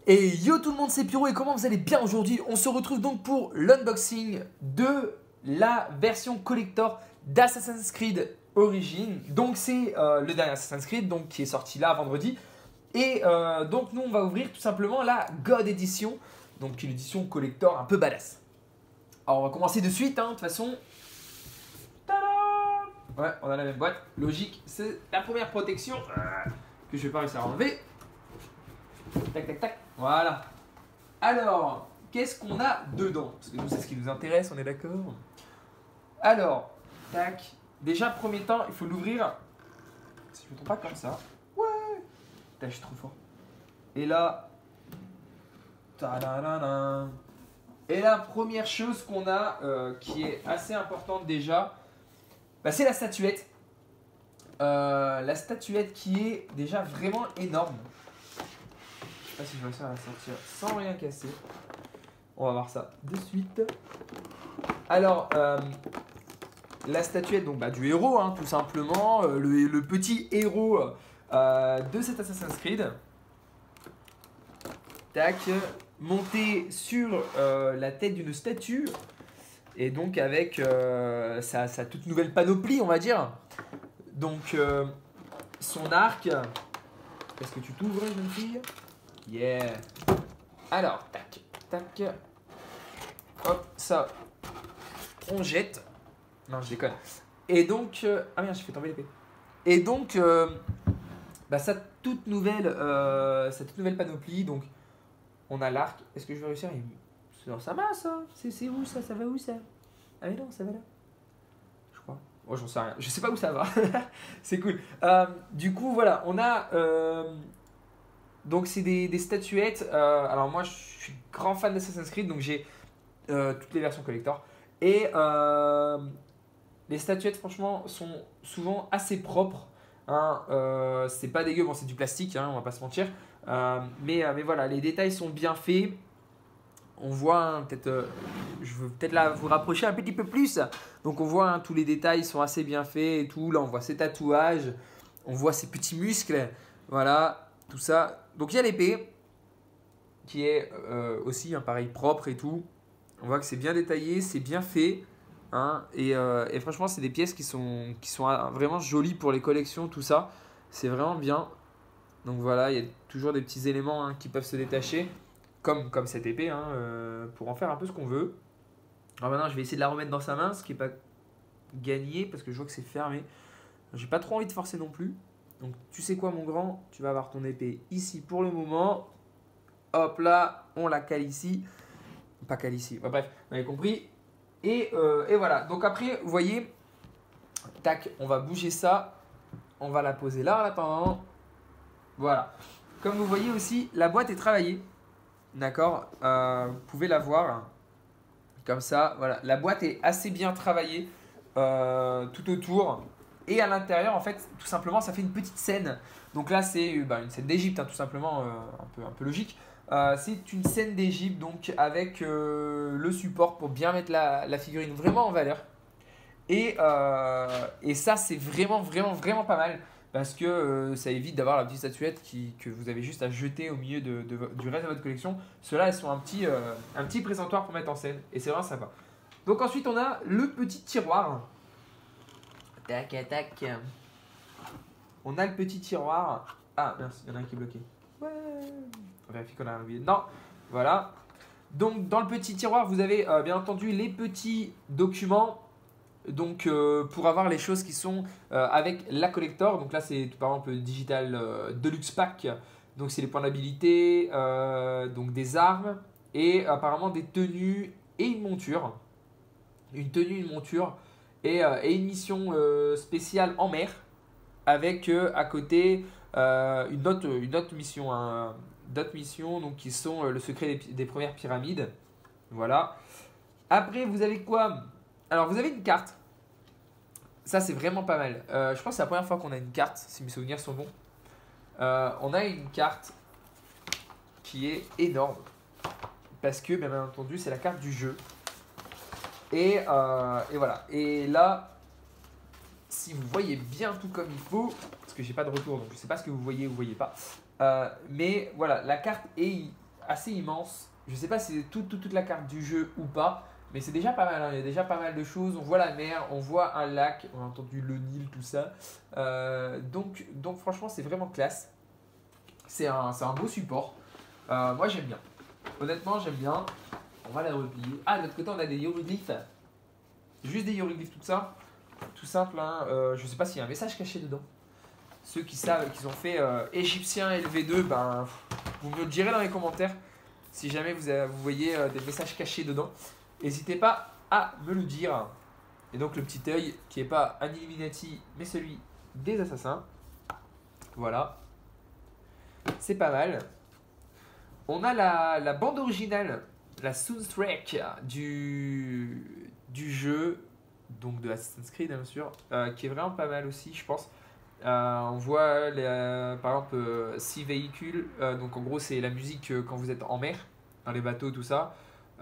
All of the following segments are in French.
Et yo tout le monde, c'est Pyro et comment vous allez bien aujourd'hui? On se retrouve donc pour l'unboxing de la version collector d'Assassin's Creed Origins. Donc c'est le dernier Assassin's Creed donc, qui est sorti là vendredi. Et donc nous on va ouvrir tout simplement la God Edition, donc qui est l'édition collector un peu badass. Alors on va commencer de suite, hein, de toute façon. Tada! Ouais, on a la même boîte, logique. C'est la première protection que je vais pas réussir à enlever. Tac, tac, tac. Voilà. Alors, qu'est-ce qu'on a dedans? Parce que nous, c'est ce qui nous intéresse, on est d'accord? Alors, tac. Déjà, premier temps, il faut l'ouvrir. Si je ne me trompe pas, comme ça. Ouais. Putain, je suis trop fort. Et là. Tadadada. Et la première chose qu'on a, qui est assez importante déjà, bah, c'est la statuette. La statuette qui est déjà vraiment énorme. Je sais pas si je vais réussir à la sortir sans rien casser. On va voir ça de suite. Alors, la statuette donc, du héros, hein, tout simplement. Le petit héros de cet Assassin's Creed. Tac. Monté sur la tête d'une statue. Et donc avec sa toute nouvelle panoplie, on va dire. Donc, son arc. Est-ce que tu t'ouvres, jeune fille? Yeah. Alors, tac, tac. Hop, ça. On jette. Non, je déconne. Et donc... ah merde, j'ai fait tomber l'épée. Et donc, sa toute nouvelle panoplie. Donc, on a l'arc. Est-ce que je vais réussir? Non, ça va, ça. C'est où, ça? Ça va où, ça? Ah mais non, ça va là. Je crois. Oh, j'en sais rien. Je sais pas où ça va. C'est cool. Du coup, voilà. On a... donc c'est des statuettes. Alors moi je suis grand fan d'Assassin's Creed, donc j'ai toutes les versions collector. Et les statuettes franchement sont souvent assez propres. Hein. C'est pas dégueu, bon c'est du plastique, hein, on va pas se mentir. Mais voilà, les détails sont bien faits. On voit, hein, peut-être, je veux peut-être là vous rapprocher un petit peu plus. Donc on voit, hein, tous les détails sont assez bien faits et tout. Là on voit ses tatouages, on voit ses petits muscles. Voilà, tout ça. Donc il y a l'épée qui est aussi, hein, pareil, propre et tout. On voit que c'est bien détaillé, c'est bien fait. Hein, et franchement, c'est des pièces qui sont vraiment jolies pour les collections, tout ça. C'est vraiment bien. Donc voilà, il y a toujours des petits éléments, hein, qui peuvent se détacher. Comme cette épée, hein, pour en faire un peu ce qu'on veut. Alors maintenant, je vais essayer de la remettre dans sa main, ce qui n'est pas gagné parce que je vois que c'est fermé. J'ai pas trop envie de forcer non plus. Donc tu sais quoi mon grand, tu vas avoir ton épée ici pour le moment. Hop là, on la cale ici. Pas cale ici, bref, vous avez compris. Et voilà, donc après, vous voyez, tac, on va bouger ça. On va la poser là en attendant. Voilà. Comme vous voyez aussi, la boîte est travaillée. D'accord, vous pouvez la voir. Comme ça, voilà. La boîte est assez bien travaillée tout autour. Et à l'intérieur, en fait, tout simplement, ça fait une petite scène. Donc là, c'est une scène d'Égypte, hein, tout simplement, un peu logique. C'est une scène d'Égypte, donc avec le support pour bien mettre la figurine vraiment en valeur. Et ça, c'est vraiment, vraiment, vraiment pas mal. Parce que ça évite d'avoir la petite statuette que vous avez juste à jeter au milieu du reste de votre collection. Ceux-là, elles sont un petit présentoir pour mettre en scène. Et c'est vraiment sympa. Donc ensuite, on a le petit tiroir. Tac, tac. On a le petit tiroir. Ah, mince, il y en a un qui est bloqué. Ouais. On vérifie qu'on a oublié. Non, voilà. Donc, dans le petit tiroir, vous avez bien entendu les petits documents. Donc, pour avoir les choses qui sont avec la collector. Donc là, c'est par exemple Digital Deluxe Pack. Donc, c'est les points d'habilité, donc des armes et apparemment des tenues et une monture. Une tenue, une monture et une mission spéciale en mer avec à côté une autre mission, hein, d'autres missions donc, qui sont le secret des premières pyramides. Voilà. Après, vous avez quoi? Alors, vous avez une carte. Ça, c'est vraiment pas mal. Je pense que c'est la première fois qu'on a une carte, si mes souvenirs sont bons. On a une carte qui est énorme. Parce que, bien entendu, c'est la carte du jeu. Et voilà. Et là, si vous voyez bien tout comme il faut, parce que j'ai pas de retour, donc je sais pas ce que vous voyez ou vous voyez pas. Mais voilà, la carte est assez immense. Je sais pas si c'est toute la carte du jeu ou pas, mais c'est déjà pas mal, hein. Il y a déjà pas mal de choses. On voit la mer, on voit un lac, on a entendu le Nil, tout ça. Donc franchement, c'est vraiment classe. C'est un beau support. Moi, j'aime bien. Honnêtement, j'aime bien. On va la replier. Ah, de l'autre côté, on a des hiéroglyphes. Juste des hiéroglyphes, tout ça. Tout simple, hein. Je sais pas s'il y a un message caché dedans. Ceux qui savent, qu'ils ont fait égyptien LV2, ben, vous me le direz dans les commentaires. Si jamais vous voyez des messages cachés dedans, n'hésitez pas à me le dire. Et donc le petit œil qui n'est pas un Illuminati, mais celui des assassins. Voilà. C'est pas mal. On a la bande originale, la soundtrack du jeu, donc de Assassin's Creed bien sûr, qui est vraiment pas mal aussi, je pense. On voit par exemple 6 véhicules, donc en gros c'est la musique quand vous êtes en mer, dans les bateaux, tout ça.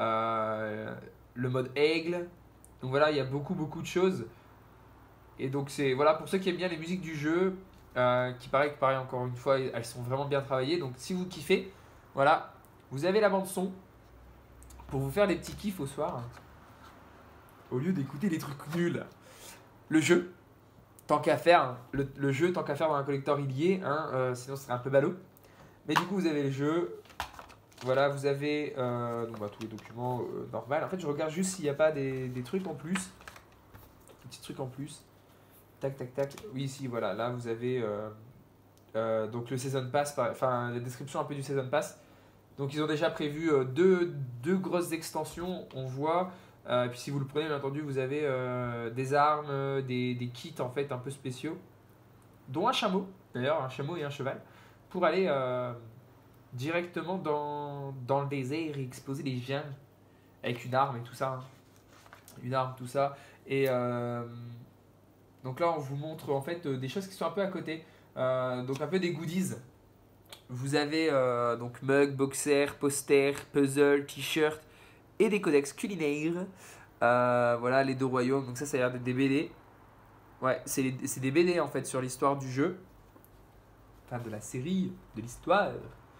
Le mode aigle, donc voilà, il y a beaucoup de choses. Et donc c'est voilà, pour ceux qui aiment bien les musiques du jeu, qui paraît encore une fois, elles sont vraiment bien travaillées. Donc si vous kiffez, voilà, vous avez la bande son pour vous faire des petits kiffs au soir, au lieu d'écouter des trucs nuls. Le jeu, tant qu'à faire, le jeu, tant qu'à faire dans un collector il y est, hein, sinon ce serait un peu ballot. Mais du coup, vous avez le jeu, voilà, vous avez donc, tous les documents normaux. En fait, je regarde juste s'il n'y a pas des trucs en plus, des petits trucs en plus. Tac, tac, tac. Oui, ici, voilà, là vous avez donc le Season Pass, enfin la description un peu du Season Pass. Donc ils ont déjà prévu deux grosses extensions, on voit. Et puis si vous le prenez, bien entendu, vous avez des armes, des kits en fait un peu spéciaux, dont un chameau, d'ailleurs, un chameau et un cheval, pour aller directement dans le désert et exploser les gens avec une arme et tout ça. Hein. Une arme, tout ça. Et donc là, on vous montre en fait des choses qui sont un peu à côté. Donc un peu des goodies. Vous avez donc mug, boxer, poster, puzzle, t-shirt et des codex culinaires. Voilà les deux royaumes. Donc ça a l'air d'être des BD. Ouais, c'est des BD en fait sur l'histoire du jeu. Enfin de la série, de l'histoire.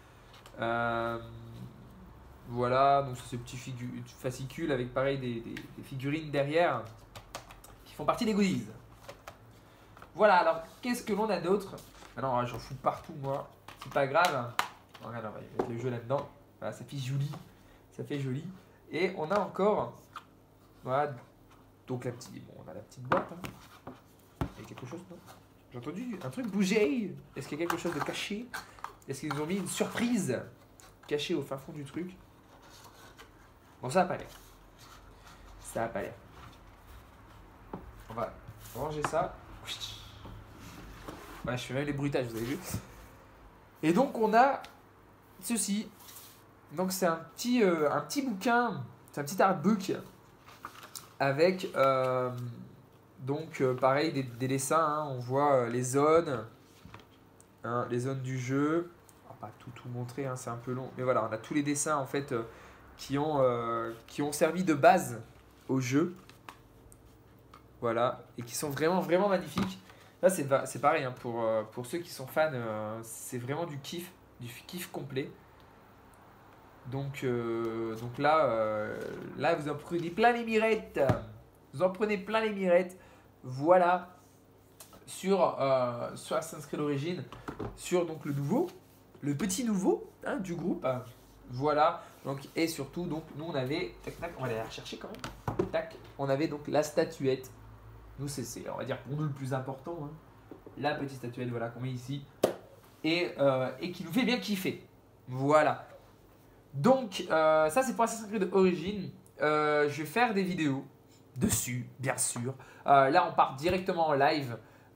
Voilà, donc c'est ce petit fascicule avec pareil des figurines derrière qui font partie des goodies. Voilà, alors qu'est-ce que l'on a d'autre? Ah non, j'en fous partout moi, c'est pas grave. Regarde, on va mettre le jeu là-dedans. Voilà, ça fait joli. Ça fait joli. Et on a encore. Voilà, donc on a la petite boîte. Hein. Il y a quelque chose, non? J'ai entendu un truc bouger. Est-ce qu'il y a quelque chose de caché? Est-ce qu'ils nous ont mis une surprise cachée au fin fond du truc? Bon, ça n'a pas l'air. Ça n'a pas l'air. On va ranger ça. Voilà, je fais même les bruitages, vous avez vu. Et donc, on a ceci. Donc, c'est un petit bouquin. C'est un petit artbook avec, pareil, des dessins. Hein. On voit les zones. Hein, les zones du jeu. On va pas tout montrer, hein, c'est un peu long. Mais voilà, on a tous les dessins, en fait, qui ont servi de base au jeu. Voilà, et qui sont vraiment magnifiques. Là, c'est pareil, hein, pour ceux qui sont fans, c'est vraiment du kiff complet. Donc là, vous en prenez plein les mirettes. Vous en prenez plein les mirettes. Voilà, sur Assassin's Creed Origins, sur donc le petit nouveau hein, du groupe. Voilà, donc, et surtout, donc, nous on avait, tac, on va aller la rechercher quand même. Tac, on avait donc la statuette. Nous, c'est, on va dire, pour nous le plus important. Hein. La petite statuette, voilà, qu'on met ici. Et qui nous fait bien kiffer. Voilà. Donc, ça, c'est pour Assassin's Creed Origins. Je vais faire des vidéos dessus, bien sûr. Là, on part directement en live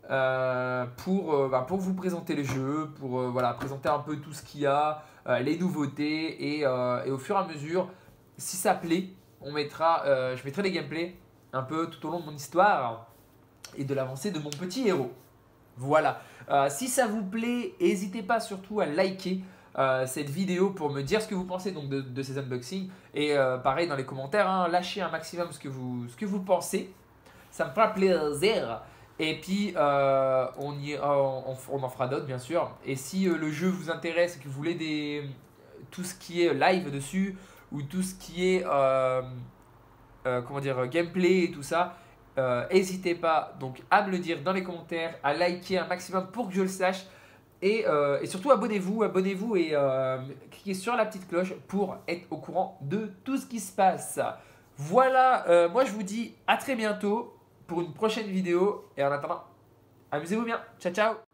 pour vous présenter le jeu, pour voilà, présenter un peu tout ce qu'il y a, les nouveautés. Et au fur et à mesure, si ça plaît, je mettrai des gameplays un peu tout au long de mon histoire et de l'avancée de mon petit héros. Voilà. Si ça vous plaît, n'hésitez pas surtout à liker cette vidéo pour me dire ce que vous pensez donc, de ces unboxings. Et pareil dans les commentaires, hein, lâchez un maximum ce que vous pensez. Ça me fera plaisir. Et puis on en fera d'autres bien sûr. Et si le jeu vous intéresse et que vous voulez tout ce qui est live dessus ou tout ce qui est comment dire, gameplay et tout ça. N'hésitez pas donc à me le dire dans les commentaires, à liker un maximum pour que je le sache. Et surtout abonnez-vous et cliquez sur la petite cloche pour être au courant de tout ce qui se passe. Voilà, moi je vous dis à très bientôt pour une prochaine vidéo. Et en attendant, amusez-vous bien. Ciao ciao.